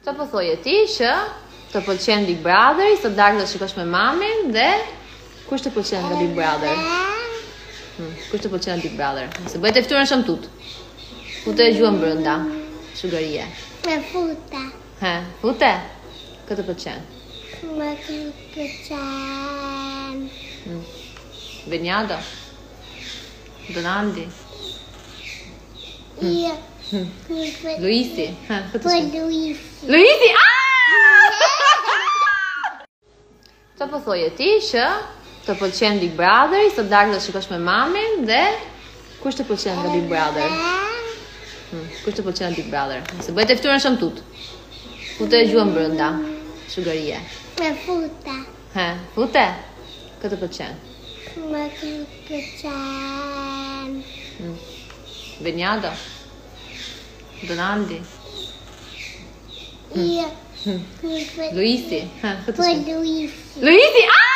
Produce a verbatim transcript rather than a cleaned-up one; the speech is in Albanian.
Qa po thoje ti që të pëlqen Big Brother, sot darkë do shikosh me mamin dhe kush të pëlqen nga Big Brother? Hmm. Kush të pëlqen nga Big Brother? Se bëhet e ftyren shumë tut. Fute e gjuën brënda, shugarie. Me fute. He, fute? Këtë pëlqen? Me këtë pëlqen. Hmm. Benjado? Donaldi? Io. Hmm. Per Luisi? He, këtë pëlqen? Luisi. Luisi! Qa po thoje ti që të pëlqen Big Brother, sot darkë do shikosh me mamin dhe kush të pëlqen nga Big Brother? Hmm. Kush të pëlqen nga Big Brother? Se bëhet e ftyren shumë tut. Fute e gjuën brënda, shugarie. Me fute. He, fute? Këtë pëlqen? Me këtë pëlqen. Hmm. Benjado? Donaldi? Io. Hmm. Per Luisi? He, këtë Per pëlqen? Luisi. Luisi! Ah!